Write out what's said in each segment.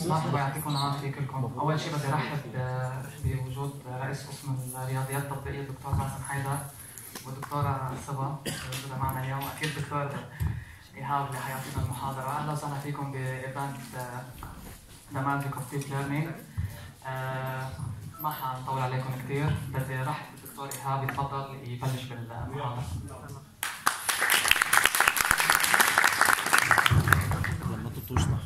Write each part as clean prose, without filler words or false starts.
مرحبا، يعطيكم العافية كلكم. أول شيء بدي أرحب بوجود رئيس قسم الرياضيات التطبيقية الدكتور باسم حيدر والدكتورة صبا موجودة معنا اليوم، وأكيد دكتور إيهاب اللي حيعطينا المحاضرة. أهلا وسهلا فيكم بإيفنت نماذج اوف ديب ليرنينج. ما حنطول عليكم كثير، بدي أرحب بالدكتور إيهاب يتفضل يبلش بالمحاضرة. لما تطوشنا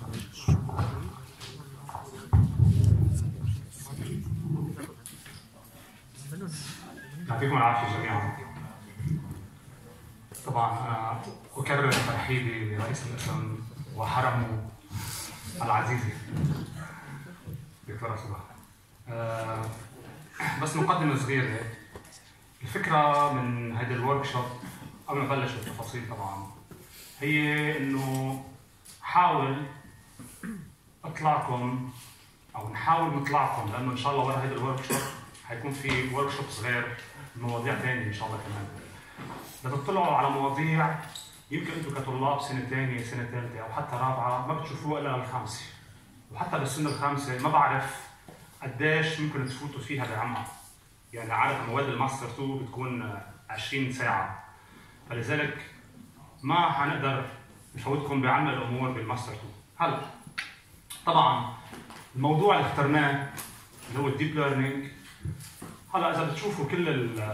يعطيكم العافية جميعا. طبعا أنا أكرر ترحيبي برئيس القسم وحرمه العزيزة دكتورة صبا. بس مقدمة صغيرة. الفكرة من هذا الورك شوب قبل ما نبلش بالتفاصيل طبعا هي إنه حاول أطلعكم أو نحاول نطلعكم، لأنه إن شاء الله ورا هذا الورك شوب حيكون في ورك شوبس غير مواضيع ثانية إن شاء الله كمان. بدنا تطلعوا على مواضيع يمكن أنتم كطلاب سنة ثانية سنة ثالثة أو حتى رابعة ما بتشوفوها إلا للخامسة، وحتى بالسنة الخامسة ما بعرف قديش ممكن تفوتوا فيها بعمق. يعني عادة مواد الماستر 2 بتكون 20 ساعة، فلذلك ما حنقدر نفوتكم بعمق الأمور بالماستر 2. هلا طبعا الموضوع اللي اخترناه اللي هو الديب ليرنينج، هلا اذا بتشوفوا كل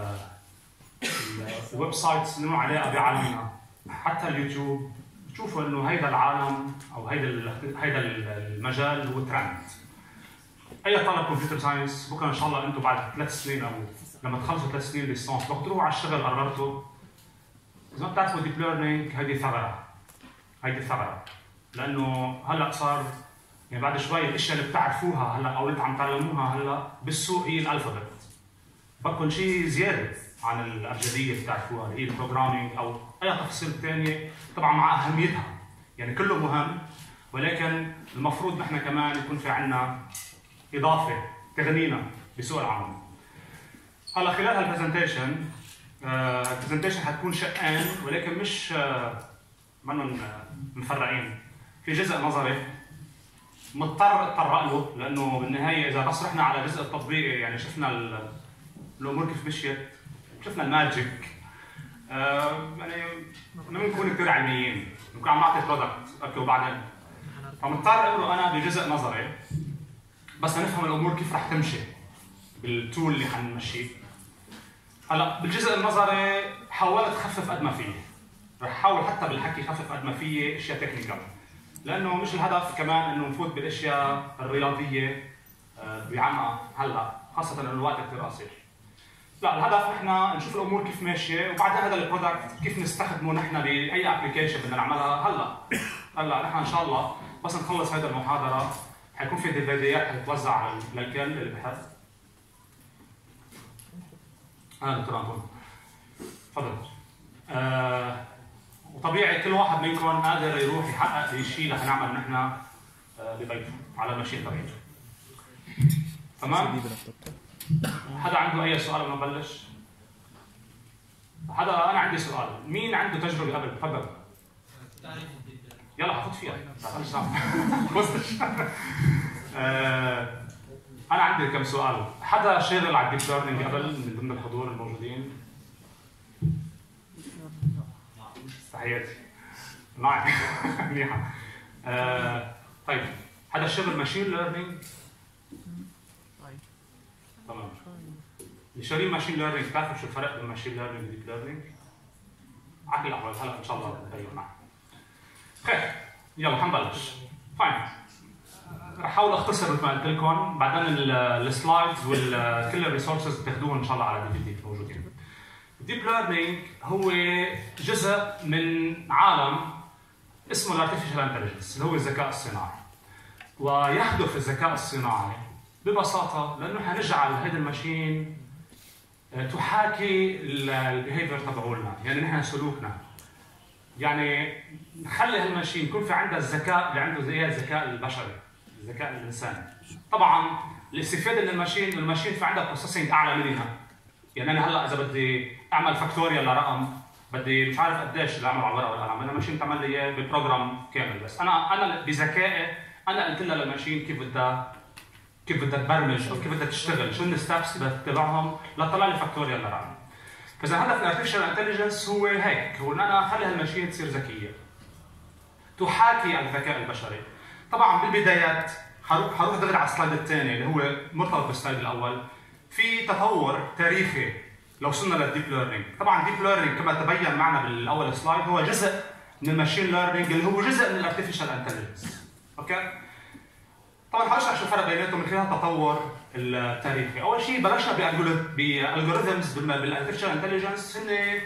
الويب سايتس اللي له علاقه بعالمنا حتى اليوتيوب بتشوفوا انه هيدا العالم او هيدا المجال هو ترند. اي طالب كمبيوتر ساينس بكره ان شاء الله انتم بعد 3 سنين او لما تخلصوا 3 سنين ليسانس وقت تروحوا على الشغل قررتوا اذا ما بتعرفوا ديب ليرنينج هيدي ثغره، لانه هلا صار يعني بعد شوي الاشياء اللي بتعرفوها هلا او اللي عم تعلموها هلا بالسوق هي الالفابت. بدكم شيء زياده عن الابجديه اللي بتعرفوها اللي هي البروجرامينج او اي تفاصيل ثانيه، طبعا مع اهميتها، يعني كله مهم، ولكن المفروض نحن كمان يكون في عندنا اضافه تغنينا بسوق العمل. هلا خلال هالبرزنتيشن البرزنتيشن حتكون شقين ولكن مش منهم مفرقين. في جزء نظري مضطر اتطرق له لانه بالنهايه اذا بس رحنا على جزء التطبيقي يعني شفنا الامور كيف مشيت، شفنا الماجيك. يعني ما بنكون كثير علميين، بنكون عم نعطي برودكت اوكي وبعدين فمضطر اقرا انا بجزء نظري بس نفهم الامور كيف رح تمشي بالتول اللي حنمشيه. هلا بالجزء النظري حاولت اخفف قد ما فيي، رح احاول حتى بالحكي خفف قد ما فيي اشياء تكنيكال، لانه مش الهدف كمان انه نفوت بالاشياء الرياضيه بعمق هلا، خاصه انه الوقت كثير قصير. لا، الهدف نحن نشوف الامور كيف ماشيه وبعدين هذا البرودكت كيف نستخدمه نحن باي ابلكيشن بدنا نعملها. هلا نحن ان شاء الله بس نخلص هذه المحاضره حيكون في ديفيديات حتتوزع للكل اللي بحث. دكتور انطون تفضل. وطبيعي كل واحد منكم قادر يروح يحقق الشيء اللي حنعمل نحن ببيته على المشين تبعته. تمام؟ حدا عنده اي سؤال قبل ما نبلش؟ انا عندي سؤال، مين عنده تجربه قبل؟ تفضل. يلا حفوت فيها. انا عندي كم سؤال. حدا شغل على الديب ليرنينج قبل من ضمن الحضور الموجودين؟ تحياتي معي. منيحة. طيب حدا شغل ماشين ليرنينج؟ تمام. اللي شغالين ماشين ليرنينج بتعرفوا شو الفرق بين ماشين ليرنينج وديب ليرنينج؟ على الأحوال هلا إن شاء الله بنبين معك. خير يلا حنبلش. فاين. رح احاول اختصر مثل ما قلت لكم، بعدين السلايدز وكل الريسورسز بتاخذوهم ان شاء الله على الدي موجودين. الديب ليرنينج هو جزء من عالم اسمه الارتفيشال انتليجنس اللي هو الذكاء الصناعي. ويهدف الذكاء الصناعي ببساطه لانه حنجعل هذا الماشين تحاكي البيهيفير تبعولنا، يعني نحن سلوكنا. يعني نخلي هالماشين يكون في عندها الذكاء اللي عنده زي الذكاء البشري، الذكاء الانساني. طبعا الاستفاده من الماشين في عندها بروسيسنج اعلى منها. يعني انا هلا اذا بدي اعمل فاكتوريال لرقم بدي مش عارف قديش اللي اعمله على الورقه والقلم، انا الماشين بتعمل لي اياه ببروجرام كامل، بس انا بذكائي انا قلت لها للماشين كيف بدها تبرمج او كيف بدها تشتغل، شو الستبس اللي بدها تتبعهم لتطلع لي فاكتوريال لرقم. فاذا هدف الارتفيشال انتليجنس هو هيك، هو ان انا اخلي هالماشين تصير ذكيه تحاكي الذكاء البشري. طبعا بالبدايات حروح دغري على السلايد الثاني اللي هو مرتبط بالسلايد الاول، في تطور تاريخي لو وصلنا للديب ليرنينج. طبعا الديب ليرنينج كما تبين معنا بالاول سلايد هو جزء من الماشين ليرنينج اللي هو جزء من الارتفيشال انتليجنس. اوكي؟ طبعا حنشرح شو الفرق بيناتهم من خلال التطور التاريخي. اول شيء بلشنا بالالجوريثمز بالارتفيشال انتليجنس،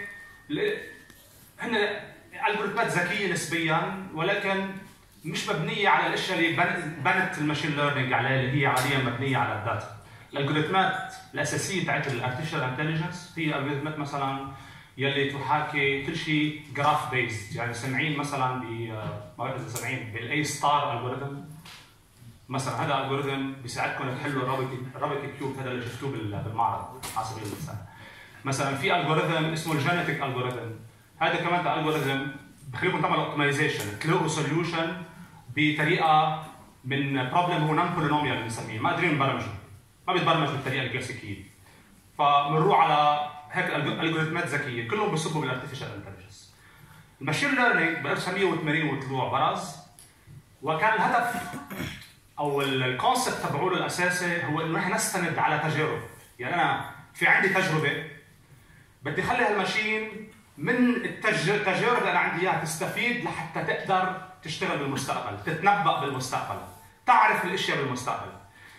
هن الجوريثمات ذكيه نسبيا ولكن مش مبنيه على الاشياء اللي بنت الماشين ليرنينج عليها اللي هي عمليا مبنيه على الداتا. الالجوريثمات الاساسيه تاعت الارتفيشال انتليجنس هي الالجوريثمات مثلا يلي تحاكي كل شيء جراف بيست، يعني سامعين مثلا ما بعرف اذا سامعين بالاي ستار الجوريثم مثلا. هذا الجوريثم بيساعدكم تحلوا الرابط كيوب هذا اللي شفتوه بالمعرض على سبيل المثال. مثلا في الجوريثم اسمه الجينيتيك الجوريثم، هذا كمان الجوريثم بخليكم تعملوا اوبتمايزيشن، تلاقوا سوليوشن بطريقه من بروبلم هو نون بولينوميال بنسميه، ما قادرين نبرمجه، ما بيتبرمج بالطريقه الكلاسيكيه. فبنروح على هيك الجوريثمات ذكيه كلهم بيصبوا بالارتفيشال انتليجنس. الماشين ليرنينج ب 1980 وطلوع برز، وكان الهدف او الكونسبت تبعوله الاساسي هو انه نحن نستند على تجارب. يعني انا في عندي تجربه بدي اخلي هالماشين من التجارب اللي انا عندي اياها تستفيد لحتى تقدر تشتغل بالمستقبل، تتنبأ بالمستقبل، تعرف الاشياء بالمستقبل.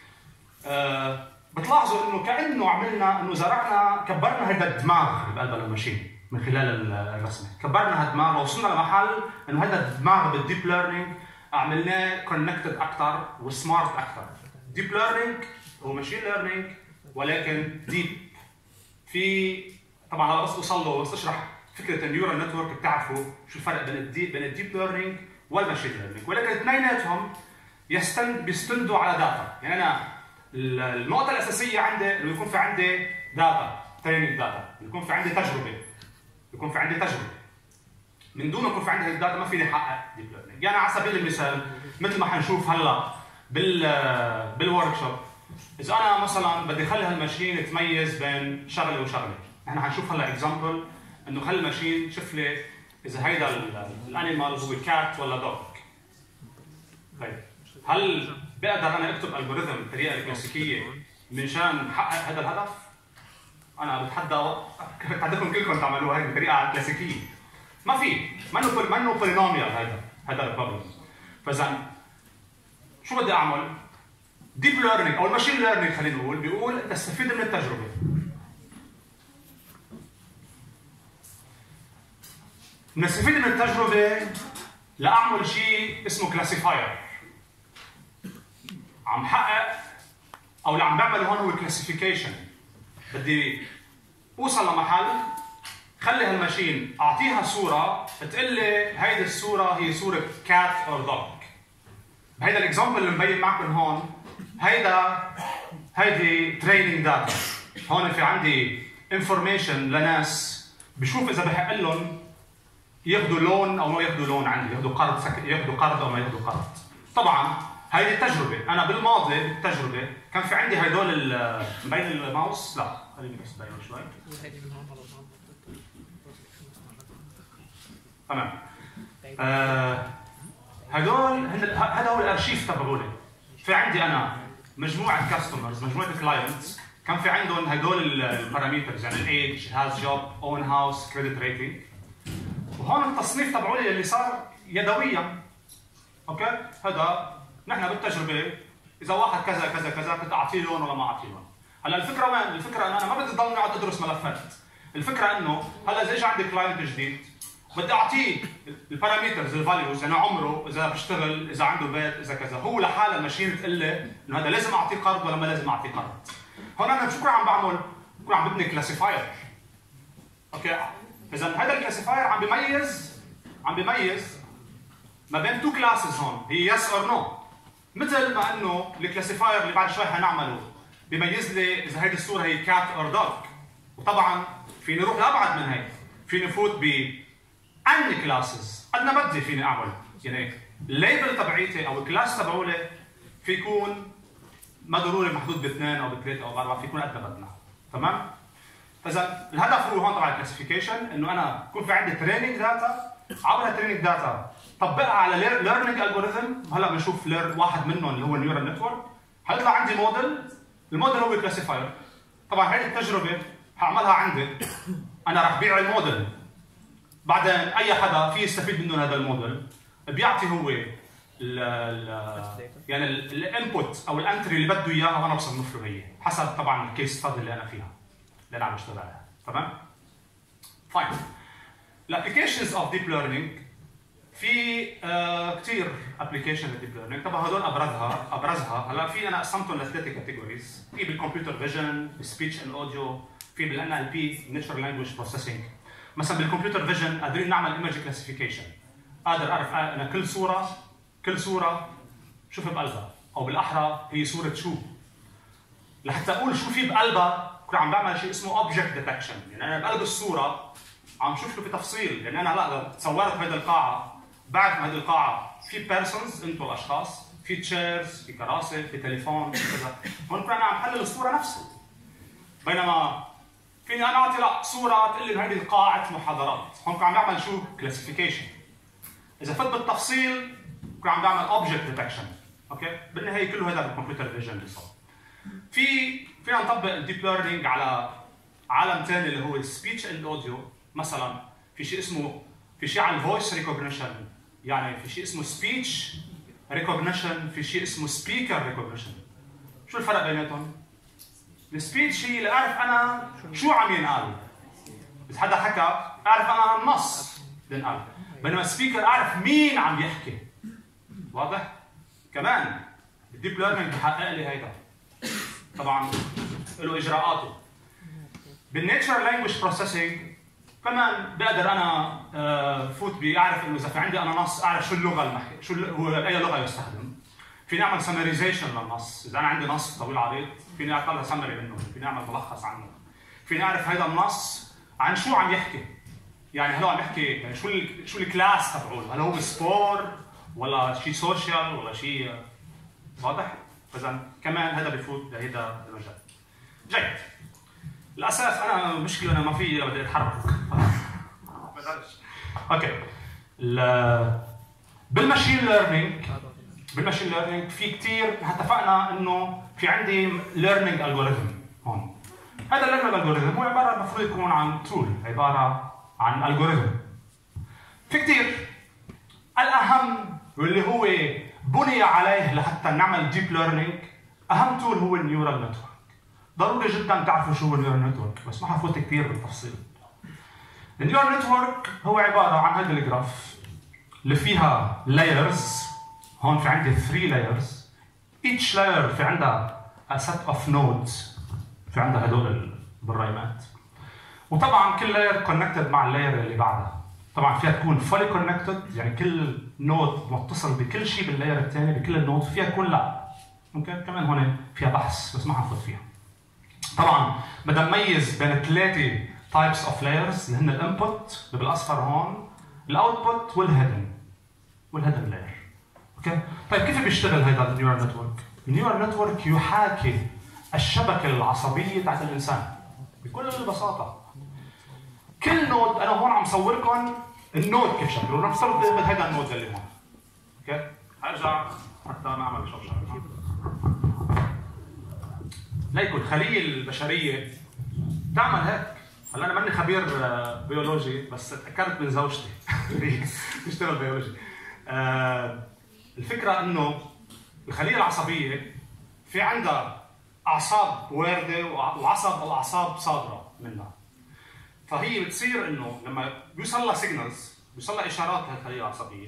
بتلاحظوا انه كانه عملنا انه زرعنا كبرنا هذا الدماغ بقلب الماشين من خلال الرسمه، كبرنا هالدماغ ووصلنا لمحل انه هذا الدماغ بالديب ليرنينج عملناه كونكتد اكثر وسمارت اكثر. ديب ليرنينج هو ماشين ليرنينج ولكن ديب. في طبعا هلا بس اوصل له بس اشرح فكره النيورال نتورك بتعرفوا شو الفرق بين الديب ليرنينج والماشين ليرنينج، ولكن اثنيناتهم بيستندوا على داتا. يعني انا النقطه الاساسيه عندي انه يكون في عندي داتا، تريننج داتا، يكون في عندي تجربه، يكون في عندي تجربه. من دون ما يكون في عندي الداتا ما فيني احقق ديب ليرنينج. يعني على سبيل المثال مثل ما حنشوف هلا بالورك شوب، اذا انا مثلا بدي اخلي هالماشين تميز بين شغله وشغله، احنا حنشوف هلا اكزامبل انه خلي الماشين شوف لي اذا هيدا الانيمال هو كات ولا دوغ. طيب هل بقدر انا اكتب الجوريثم بالطريقه الكلاسيكيه منشان احقق هذا الهدف؟ انا بتحداكم كلكم تعملوها هيك بالطريقه الكلاسيكيه. ما في، منه بولينوميال هذا البروبلم. فاذا شو بدي اعمل؟ ديب ليرنينج او الماشين ليرنينج خلينا نقول بيقول تستفيد من التجربه. نستفيد من التجربه لاعمل شيء اسمه كلاسيفاير. عم حقق او اللي عم بعمله هون هو كلاسيفيكيشن. بدي اوصل لمحل خلي هالماشين اعطيها صوره تقول لي هيدي الصوره هي صوره كات اور دوغ. بهيدا الاكزامبل اللي مبين معكم هون هيدي تريننج داتا. هون في عندي انفورميشن لناس بشوف اذا بحق لهم ياخذوا لون او ما ياخذوا لون عندي، ياخذوا قرض او ما ياخذوا قرض. طبعا هيدي التجربه، انا بالماضي بالتجربه كان في عندي هدول مبين الماوس، لا خليني بس بين شوي. تمام. هذا هو الارشيف تبعولي. في عندي انا مجموعه كاستمرز، مجموعه كلاينتس كان في عندهم هدول البارامترز، يعني الايج، هاز جوب، اون هاوس، كريدت ريتنج. وهون التصنيف تبعولي اللي صار يدويا. اوكي؟ هذا نحن بالتجربه اذا واحد كذا كذا كذا كنت اعطيه لون ولا ما اعطيه لون. هلا الفكره وين؟ الفكره انه انا ما بدي ضلني اقعد ادرس ملفات. الفكره انه هلا اذا اجى عندي كلاينت جديد بدي اعطيه البارامترز الفاليوز، يعني عمره، اذا بيشتغل، اذا عنده بيت، اذا كذا، هو لحاله الماشين تقول لي انه هذا لازم اعطيه قرض ولا ما لازم اعطيه قرض. هون انا شو عم بعمل؟ بكون عم ببني كلاسيفاير. اوكي؟ اذا هذا الكلاسيفاير عم بيميز ما بين تو كلاسز هون، هي يس اور نو. مثل ما انه الكلاسيفاير اللي بعد شوي حنعمله بيميز لي اذا هيدي الصوره هي كات اور دوغ. وطبعا فيني اروح لابعد من هيك، فيني فوت ب ان كلاسز قد ما بدي، فيني اعمل يعني الليبل تبعيتي او الكلاس تبعولي في يكون ما ضروري محدود باثنين او بثلاثه او باربعه، في يكون قد ما بدنا. تمام؟ فاذا الهدف هو هون طبعا الكلاسيفيكيشن، انه انا يكون في عندي تريننج داتا، عبر التريننج داتا طبقها على ليرنينج الجوريثم. هلا بنشوف واحد منهم اللي هو النيورال نتورك، حيطلع عندي موديل، الموديل هو كلاسيفاير. طبعا هذه التجربه حاعملها عندي، انا رح بيع الموديل، بعدين اي حدا في يستفيد منه هذا الموديل، بيعطي هو يعني الانبوت او الانتري اللي بده اياها وانا بصنف له هي حسب طبعا الكيس ستادي اللي انا فيها اللي انا عم بشتغل عليها. تمام؟ فاين. الابلكيشنز اوف ديب ليرنينج في كثير ابلكيشن للديب ليرنينج، طبعا هدول ابرزها هلا في انا قسمتهم لثلاث كاتيجوريز، في بالكمبيوتر فيجن، بالسبيتش اند اوديو، في بالان ال بي ناتشرال لانجويج بروسيسنج. مثلا بالكمبيوتر فيجن قادرين نعمل ايمج كلاسيفيكيشن، قادر اعرف انا كل صوره شو في بقلبها، او بالاحرى هي صوره شو. لحتى اقول شو في بقلبها كنت عم بعمل شيء اسمه اوبجكت ديتكشن، يعني انا بقلب الصوره عم شوف له في تفصيل. يعني انا هلا تصورت بهذه القاعه، بعد ما هذه القاعه في بيرسونز، انتم الاشخاص، في تشيرز، في كراسي، في تليفون، في كذا، هون كنا عم حلل الصوره نفسها. بينما فيني انا اعطي لا صوره تقول لي هذه قاعه محاضرات، هون كنا عم نعمل شو؟ كلاسيفيكيشن. اذا فت بالتفصيل كنا عم بعمل اوبجكت ديتكشن. اوكي؟ بالنهايه كله هذا بالكمبيوتر فيجن اللي صار. فينا نطبق الديب ليرنينج على عالم ثاني اللي هو السبيتش اند اوديو. مثلا في شيء على الفويس ريكوجنيشن، يعني في شيء اسمه سبيتش ريكوجنيشن، في شيء اسمه سبيكر ريكوجنيشن. شو الفرق بيناتهم؟ السبيتش هي اللي اعرف انا شو عم ينقال، اذا حدا حكى اعرف انا النص بينقال، بينما السبيكر اعرف مين عم يحكي. واضح؟ كمان الديب ليرنينج بحقق لي هيدا، طبعا له اجراءاته. بالناتشرال لانجويج بروسيسنج كمان بقدر انا فوت بيعرف انه اذا في عندي انا نص اعرف شو اللغه المحكي، شو هو اي لغه يستخدم. في نعمل سمرايزيشن للنص، اذا انا عندي نص طويل عريض فيني اطلع سمري منه، فيني اعمل ملخص عنه، فيني اعرف هذا النص عن شو عم يحكي. يعني هل هو عم يحكي يعني شو الكلاس تبعوله، هل هو سبور ولا شيء سوشيال ولا شيء. واضح؟ اذا كمان هذا بفوت بهذا المجال. جيد. الاساس انا مشكله انا ما في الا بدي اتحرك. اوكي. بالماشين ليرنينج في كثير اتفقنا انه في عندي ليرنينج الجوريثم هون. هذا الليرنينج الجوريثم هو عباره المفروض يكون عن تول، عباره عن الجوريثم. في كثير الاهم واللي هو بني عليه لحتى نعمل ديب ليرنينج، اهم تول هو النيورال نتورك. ضروري جدا تعرفوا شو هو النيورال نتورك، بس ما حفوت كثير بالتفصيل. النيورال نتورك هو عباره عن هذا الجراف اللي فيها لايرز. هون في عندي 3 لايرز، each layer في عندها a set of nodes، في عندها هدول البرايمات، وطبعا كل لاير كونكتد مع اللاير اللي بعدها. طبعا فيها تكون فولي كونكتد، يعني كل نود متصل بكل شيء باللاير الثاني بكل النود، فيها تكون لا. ممكن كمان هون فيها بحث بس ما حنفوت فيها. طبعا بدنا نميز بين 3 تايبس اوف لايرز اللي هن الانبوت اللي بالاصفر هون، الاوتبوت والهيدن لاير. اوكي؟ طيب كيف بيشتغل هذا النيورال نتورك؟ النيورال نتورك يحاكي الشبكه العصبيه تاعت الانسان بكل البساطه. كل نود انا هون عم صوركم النود كيف شكله، نفترض هذا النود اللي هون. اوكي؟ ارجع حتى نعمل شوشره. ليكن الخليه البشريه تعمل هيك. هلا انا ماني خبير بيولوجي بس تاكدت من زوجتي بتشتغل بيولوجي. الفكره انه الخليه العصبيه في عندها اعصاب وارده وعصب او اعصاب صادره منها. فهي بتصير انه لما بيوصل لها سيجنالز، بيوصل لها اشارات للخليه العصبيه،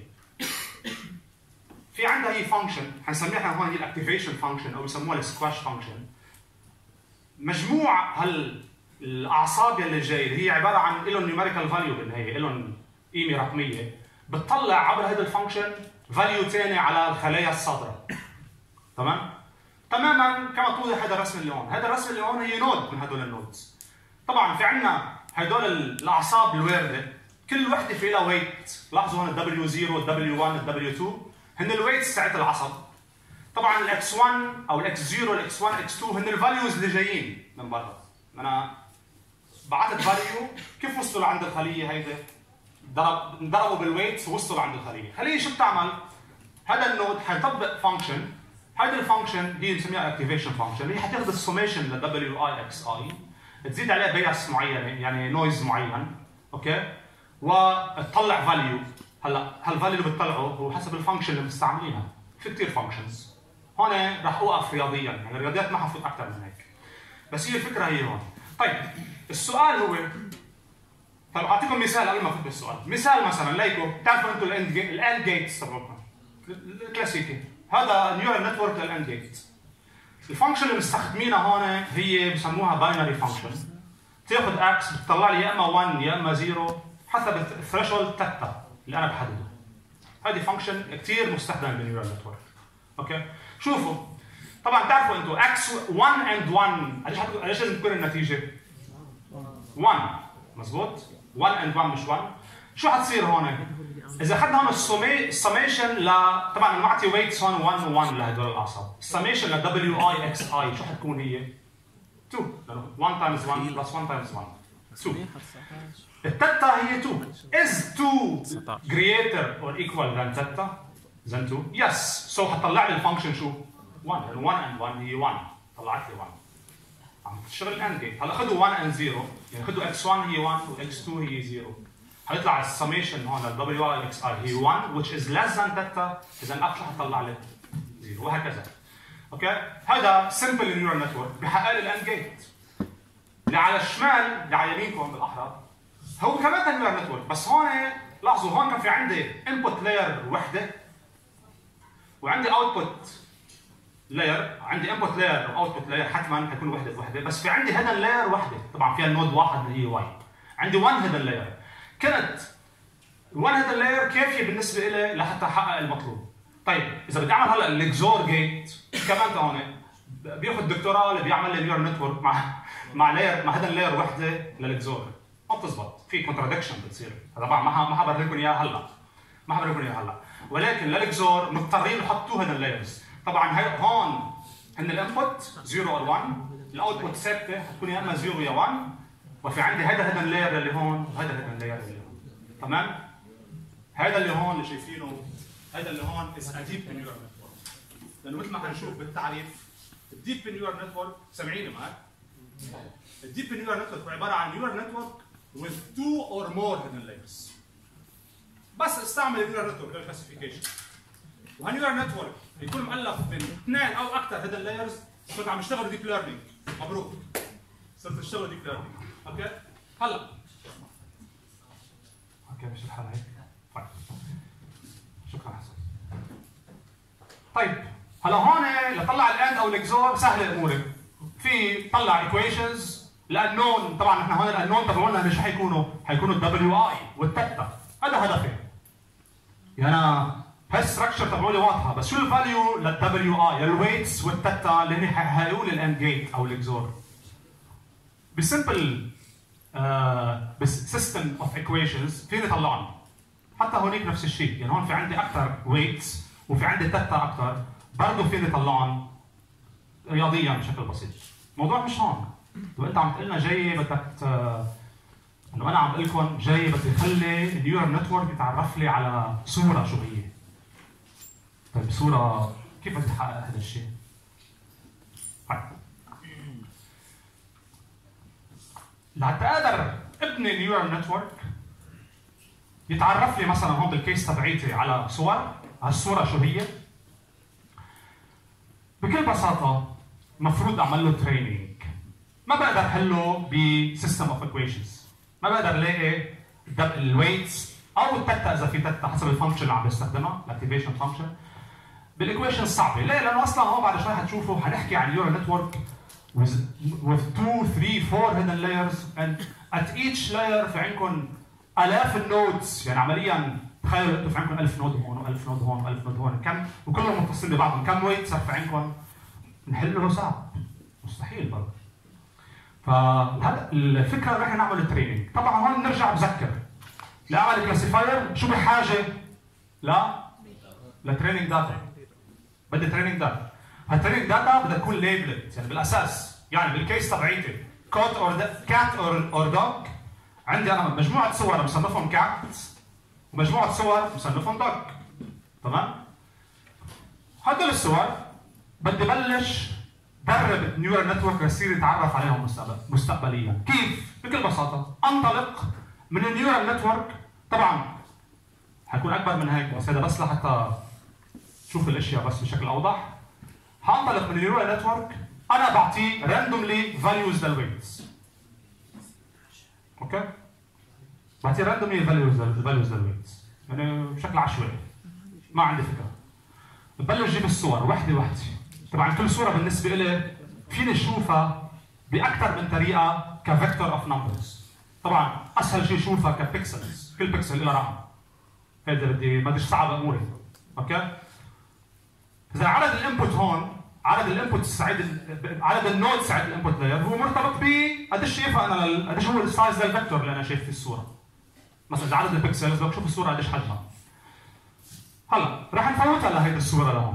في عندها هي فانكشن حنسميها هون هي الاكتيفيشن فانكشن او بسموها السكواش فانكشن. مجموع الاعصاب يلي جاي هي عباره عن لهم نيوميريكال فاليو بالنهايه، لهم قيمه رقميه، بتطلع عبر هذا الفانكشن فاليو ثاني على الخلايا الصادره. تمام؟ تماما كما توضح هذا الرسم اللي هون، هذا الرسم اللي هون هي نود من هدول النودز. طبعا في عندنا هدول الاعصاب الوارده، كل وحده في لها ويت، لاحظوا هون الW0 والW1 والW2، هن الويتس تاعت العصب. طبعا الاكس 1 او الاكس 0 والاكس 1 اكس 2 هن الفاليوز اللي جايين من برا. انا بعثت فاليو كيف وصلوا لعند الخليه هيدي؟ انضربوا بالويتس ووصلوا لعند الخليه. الخليه شو بتعمل؟ هذا النود حيطبق فانكشن، هذه الفانكشن هي بنسميها اكتيفيشن فانكشن، هي حتاخذ السوميشن ل دبليو اي اكس اي، تزيد عليه بياس معينه يعني نويز معين، اوكي؟ وتطلع فاليو. هلا هالفاليو اللي بتطلعه هو حسب الفانكشن اللي مستعملينها، في كثير فانكشنز. هون راح اوقف رياضيا، يعني الرياضيات ما حفوت اكثر من هيك. بس هي الفكره هي هون. طيب السؤال هو، طيب اعطيكم مثال قبل ما افوت بالسؤال، مثال مثلا ليكو بتعرفوا انتم الاند جيتس تبعكم الكلاسيكي، هذا نيورال نتورك للاند جيت. الفانكشن اللي مستخدمينها هون هي بسموها باينري فانكشن، تاخذ اكس بتطلع لي يا اما 1 يا اما 0 حسب الثريشولد تتا اللي انا بحدده. هذه فانكشن كثير مستخدمه بالنيورال نتورك. اوكي؟ شوفوا طبعا بتعرفوا انتم اكس 1 اند 1 ليش لازم تكون النتيجه؟ 1 مضبوط؟ 1 اند 1 مش 1. شو حتصير هون؟ اذا اخذنا هون السميشن طبعا انا معطي ويتس هون 1 و1 لهدول الاعصاب، السميشن ل دبليو اي اكس اي شو حتكون هي؟ 2 1 تايمز 1 بلس 1 تايمز 1 2. التتا هي 2. Is 2 greater or equal than تتا؟ than 2؟ يس. سو حتطلع لي الفانكشن شو؟ 1. يعني 1 اند 1 هي 1، طلعت لي 1. عم تشتغل الاند جيت. هلا خذوا 1 اند 0، يعني خذوا اكس 1 هي 1 واكس 2 هي 0. حيطلع السميشن هون دبليو اي اكس اي هي 1 which is less than تتا، اذا الاف شو حتطلع لي؟ 0 وهكذا. اوكي؟ هذا سمبل نيورال نتورك بحقق لي الاند جيت. اللي على الشمال اللي على يمينكم بالاحرى هو كمان نيورال نتورك، بس هون لاحظوا هون كان في عندي انبوت لاير وحده وعندي اوتبوت لاير، عندي انبوت لاير واوتبوت لاير حتما حيكون وحده بوحده، بس في عندي هيدن لاير وحده، طبعا فيها النود واحد اللي هي واي. عندي 1 هيدن لاير. كانت ال1 هيدن لاير كافيه بالنسبه لي لحتى احقق المطلوب. طيب اذا بدي اعمل هلا الاكزور جيت كمان هون بياخذ دكتوراه اللي بيعمل لي نيورال نتورك مع لاير مع هيدن لاير وحده للاكزور، ما بتزبط، في كونترادكشن بتصير. هذا طبعا ما حبريكم اياه هلا، ما حبريكم اياه هلا، ولكن للاكزور مضطرين نحطوا هيدن لايرز. طبعا هون هن الانبوت 0 او 1، الاوتبوت ثابته حتكون يا اما 0 يا 1، وفي عندي هذا هيدن لاير اللي هون وهذا هيدن لاير اللي هون. تمام؟ هذا اللي هون اللي شايفينه، هذا اللي هون از ا ديب نيورال نتورك. لانه مثل ما حنشوف بالتعريف الديب نيورال نتورك، سامعيني معك؟ الديب نيورال نتورك عباره عن نيورال نتورك with 2 or more hidden layers. بس استعمل النيورال نتورك للكلاسيفيكيشن. وهالنيورال نتورك يكون مؤلف من 2 او اكثر هيدن لايرز، صرت عم اشتغل ديب ليرنينج. مبروك. صرت اشتغل ديب ليرنينج. اوكي؟ هلا. اوكي مش الحال هيك؟ طيب. شكرا حسن. طيب هلا هون لطلع الاند او الاكزور سهله اموري. في طلع ايكويشنز الانون، طبعا احنا هون الانون تبعونا مش حيكونوا الدبليو اي والتتا، هذا هدفي. يعني انا هالستراكشر تبعولي واضحه، بس شو الفاليو للدبليو اي؟ الويتس والتتا اللي هن حيحققوا لي الاند جيت او الاكزور. بسمبل سيستم اوف ايكويشنز فيني طلعهم. حتى هونيك نفس الشيء، يعني هون في عندي اكثر ويتس وفي عندي تتا اكثر، برضه فيني طلعهم رياضيا بشكل بسيط. الموضوع مش هون. لو انت عم تقول لنا جاي بدك انه انا عم بقول لكم جاي بدي اخلي النيورال نتورك يتعرف لي على صوره شو هي. طيب صوره كيف بدي احقق هذا الشيء؟ طيب لحتى اقدر ابني نيورال نتورك يتعرف لي مثلا هون بالكيس تبعيتي على صور، هالصوره شو هي؟ بكل بساطه المفروض اعمل له تريننج. ما بقدر احله بسيستم اوف ايكويشنز، ما بقدر الاقي الويتس او التتا اذا في تتا حسب الفانكشن اللي عم بستخدمها، الاكتيفيشن فانكشن بالايكويشن صعبه. ليه؟ لانه اصلا هون بعد شوي حتشوفوا حنحكي عن نيورال نتورك with 2 3 4 hidden layers and at each layer في عندكم الاف النودز، يعني عمليا تخيلوا انتم في عندكم 1000 نود هون و1000 نود هون و1000 نود هون، كم وكلهم متصلين ببعضهم، كم ويت صار في عندكم؟ نحله صعب، مستحيل برضه. فهذا الفكره رح نعمل تريننج. طبعا هون نرجع بذكر لاعمل كلاسيفاير شو بحاجه؟ لا لتريننج داتا. بدي تريننج داتا. هالتريننج داتا بدها تكون ليبلت، يعني بالاساس يعني بالكيس تبعيتي كات اور دوغ، عندي انا مجموعه صور مصنفهم كات ومجموعه صور مصنفهم دوغ. تمام؟ هدول الصور بدي بلش درب النيورال نتورك يصير يتعرف عليهم مستقبليا. كيف؟ بكل بساطه انطلق من النيورال نتورك، طبعا حيكون اكبر من هيك بس هذا بس لحتى تشوف الاشياء بس بشكل اوضح. حانطلق من النيورال نتورك، انا بعطيه راندوملي فاليوز للويتس. اوكي؟ بعطيه راندوملي فاليوز للويتس، يعني بشكل عشوائي. ما عندي فكره. ببلش جيب الصور وحده وحده. طبعا كل صوره بالنسبه لي فيني اشوفها باكثر من طريقه كفيكتور اوف نمبرز. طبعا اسهل شيء اشوفها كبيكسلز، كل بيكسل لها رقم. هيدا بدي ما بديش صعب اموري. اوكي؟ اذا عدد الانبوت هون، عدد الانبوت عدد النودز تاعت الانبوت لاير هو مرتبط ب قديش شايفها انا، قديش هو السايز للفيكتور اللي انا شايف في الصوره. مثلا اذا عدد البيكسلز بدك تشوف الصوره قديش حجمها. هلا رح نفوتها لهيدي الصوره لهون.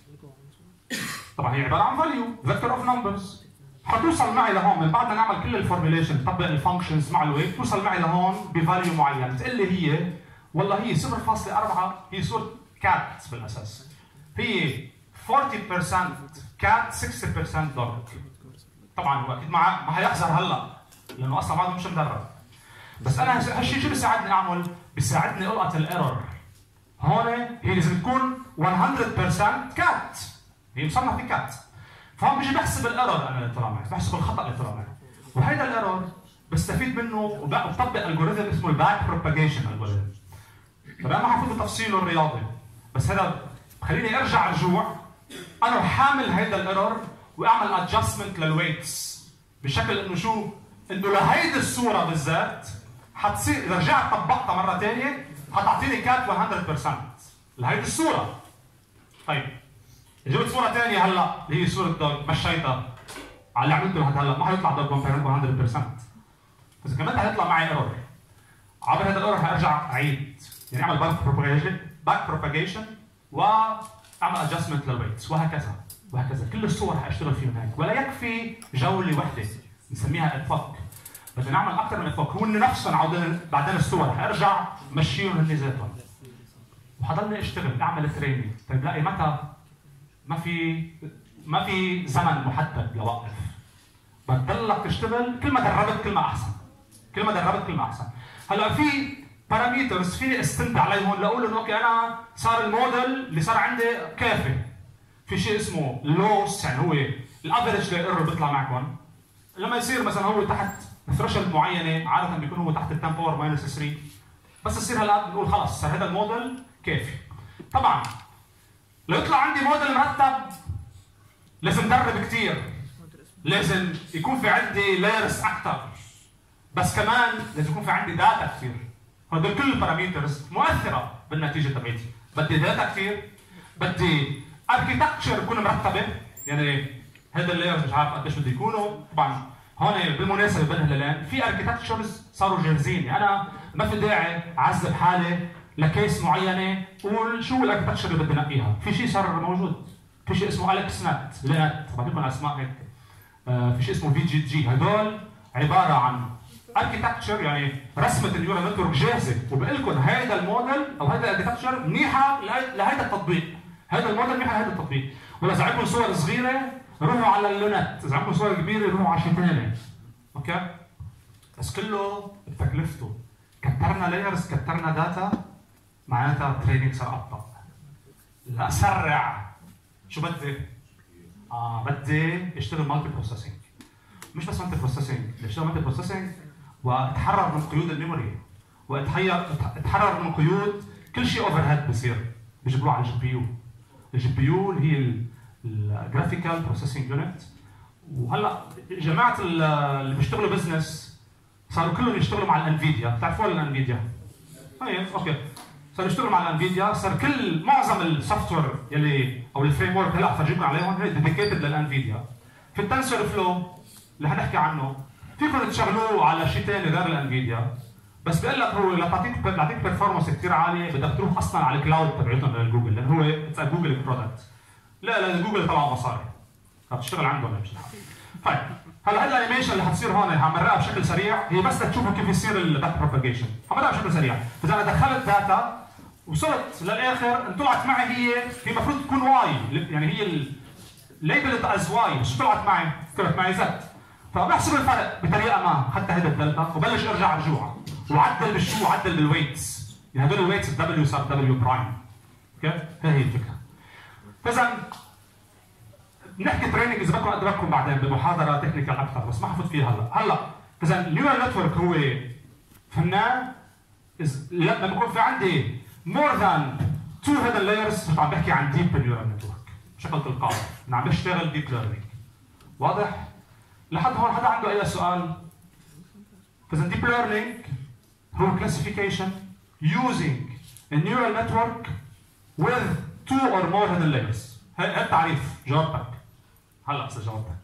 طبعا هي عباره عن فاليو فيكتور اوف نمبرز. حتوصل معي لهون من بعد ما نعمل كل الفورميليشن، طبق الفانكشنز مع الويت، توصل معي لهون بفاليو معين، بتقول لي هي والله هي 0.4، هي صوره كات بالاساس. هي 40% كات 60% دوغ. طبعا هو اكيد ما حيحذر هلا لانه اصلا بعده مش مدرب. بس انا هالشيء شو بيساعدني اعمل؟ بيساعدني القط الايرور. هون هي لازم تكون 100% كات، هي مصنفه بكات. فهون بيجي بحسب الايرور انا اللي طلع معي، بحسب الخطا اللي طلع معي. وهيدا الايرور بستفيد منه وبطبق الجوريثم اسمه الباك بروباجيشن الجوريثم. طبعا ما حفوت بتفصيله الرياضي، بس هذا خليني ارجع رجوع انا حامل هيدا الايرور واعمل ادجستمنت للويتس بشكل انه شو؟ انه لهيدي الصوره بالذات حتصير اذا رجعت طبقتها مره ثانيه حتعطيني كات 100% لهيدي الصوره. طيب جبت صوره ثانيه هلا اللي هي صوره دوغ، مشيتها على اللي عملته لحد هلا ما حيطلع دوغ 100%. بس كمان حيطلع معي ايرور. عبر هذا الايرور حارجع اعيد، يعني اعمل باك بروباجيشن واعمل ادجستمنت للويتس وهكذا وهكذا. كل الصور حاشتغل فيهم هيك، ولا يكفي جوله وحده نسميها اتفاق. بدنا نعمل اكثر من اتفاق، هن نفسهم بعدين الصور حارجع مشيهم هن ذاتهم. وحضلني اشتغل اعمل تريننج، طيب لاقي متى ما في زمن محدد لوقف. بتضلك تشتغل كل ما دربت كل ما احسن. كل ما دربت كل ما احسن. هلا في باراميترز فيني استند عليهم لاقول انه اوكي انا صار الموديل اللي صار عندي كافي. في شيء اسمه لوس، يعني هو الافرج للايرور بيطلع معكم. لما يصير مثلا هو تحت ثريشولد معينه، عاده بيكون هو تحت 10 باور -3، بس يصير هلا بنقول خلص صار هذا الموديل كافي. طبعا لو يطلع عندي موديل مرتب لازم درب كثير، لازم يكون في عندي لايرز اكثر، بس كمان لازم يكون في عندي داتا كثير. هدول كل الباراميترز مؤثره بالنتيجه تبعتي. بدي داتا كثير، بدي اركيتكتشر تكون مرتبه، يعني هذا اللايرز مش عارف قديش بده يكونوا. طبعا هون بالمناسبه بين هلالين في اركيتكتشرز صاروا جاهزين، يعني انا ما في داعي اعذب حالي لكيس معينه قول شو الاركيتكتشر اللي بدي نقيها. في شيء صار موجود، في شيء اسمه الكس نت، لنت بعطيكم اسماء هيك. في شيء اسمه VGG، هدول عباره عن اركيتكتشر، يعني رسمه النيورال نتورك جاهزه، وبقول لكم هذا الموديل او هذا الاركيتكتشر منيحه لهذا التطبيق، هذا الموديل منيحه لهذا التطبيق. ولا اذا عندكم صور صغيره روحوا على اللونات، اذا عندكم صور كبيره روحوا على شيء ثاني. اوكي؟ بس كله بتكلفته. كترنا لايرز، كترنا داتا، معناتها تريننج صار ابطا. لا سرع. شو بدي؟ بدي اشتغل مالتي بروسيسنج. مش بس مالتي بروسيسنج، بدي اشتغل مالتي بروسيسنج واتحرر من قيود الميموري، واتحرر من قيود كل شيء اوفر هيد بصير بيجبروه على الجي بي يو. الجي بي يو اللي هي الجرافيكال بروسيسنج يونت. وهلا جماعه اللي بيشتغلوا بزنس صاروا كلهم يشتغلوا مع الانفيديا، بتعرفوا الانفيديا؟ اوكي. صاروا يشتغلوا مع الانفيديا، صار معظم السوفت وير يلي او الفريم ورك هلا فرجيكم عليهم هي ديديكيتد للانفيديا. في التنسور فلو اللي حنحكي عنه فيكم تشغلوه على شيء ثاني غير الانفيديا، بس بيقول لك هو لتعطيك بيرفورمانس كثير عاليه بدك تروح اصلا على الكلاود تبعتهم للجوجل لان هو اتس جوجل برودكت. لا جوجل طلع مصاري. هتشتغل عندهم مش الحال. طيب هلا الانيميشن اللي حتصير هون حمرقها بشكل سريع هي بس لتشوفوا كيف يصير الداتا بروباجيشن، حمرقها بشكل سريع، فاذا انا دخلت داتا وصلت للاخر طلعت معي هي المفروض تكون واي، يعني هي الليبل از واي، مش طلعت معي؟ طلعت معي زد. فبحسب الفرق بطريقه ما، حتى هيدا الدلتا وبلش ارجع رجوعها وعدل بالشو وعدل بالويتس، يعني هدول الويتس الدبليو صار دبليو برايم. اوكي؟ هي الفكره. فاذا بنحكي تريننج اذا بدكم ادرككم بعدين بمحاضره تكنيكال اكثر بس ما حفوت فيها هلا. اذا النيورال نتورك هو فهمناه لما بكون في عندي مور ذان تو هيدن لايرز عم بحكي عن ديب نيورال نتورك بشكل تلقائي، انا عم بشتغل ديب ليرنينج. واضح؟ لحد هون حدا عنده اي سؤال؟ فاذا ديب ليرنينج هو كلاسيفيكيشن using a neural network with two or more hidden layers. هي التعريف، جاوبتك. هلا بس جاوبتك.